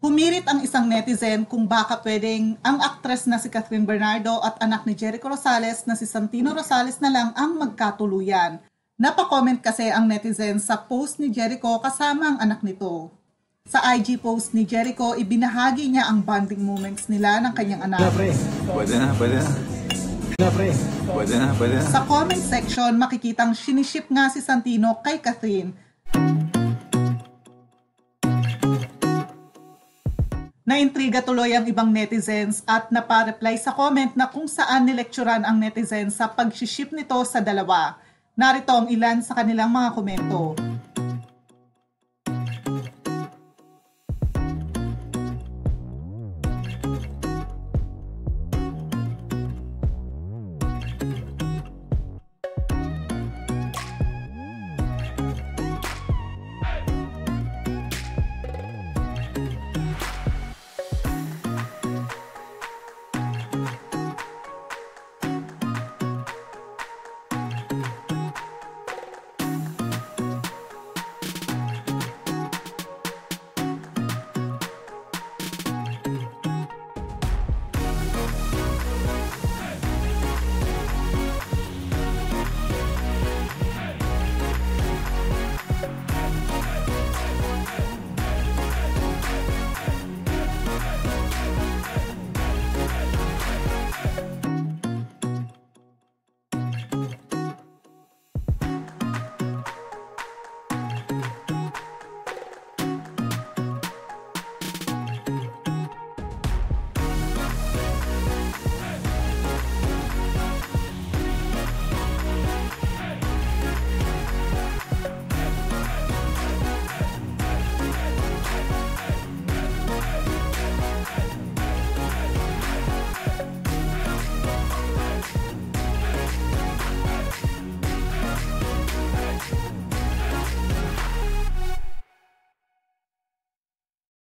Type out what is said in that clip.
Pumirit ang isang netizen kung baka pwedeng ang aktres na si Catherine Bernardo at anak ni Jericho Rosales na si Santino Rosales na lang ang magkatuluyan. Napacomment kasi ang netizen sa post ni Jericho kasama ang anak nito. Sa IG post ni Jericho, ibinahagi niya ang bonding moments nila ng kanyang anak. Pwede na. Sa comment section, makikitang siniship nga si Santino kay Catherine. Naintriga tuloy ang ibang netizens at napareply sa comment na kung saan nilekturan ang netizens sa pag-ship nito sa dalawa. Narito ang ilan sa kanilang mga komento.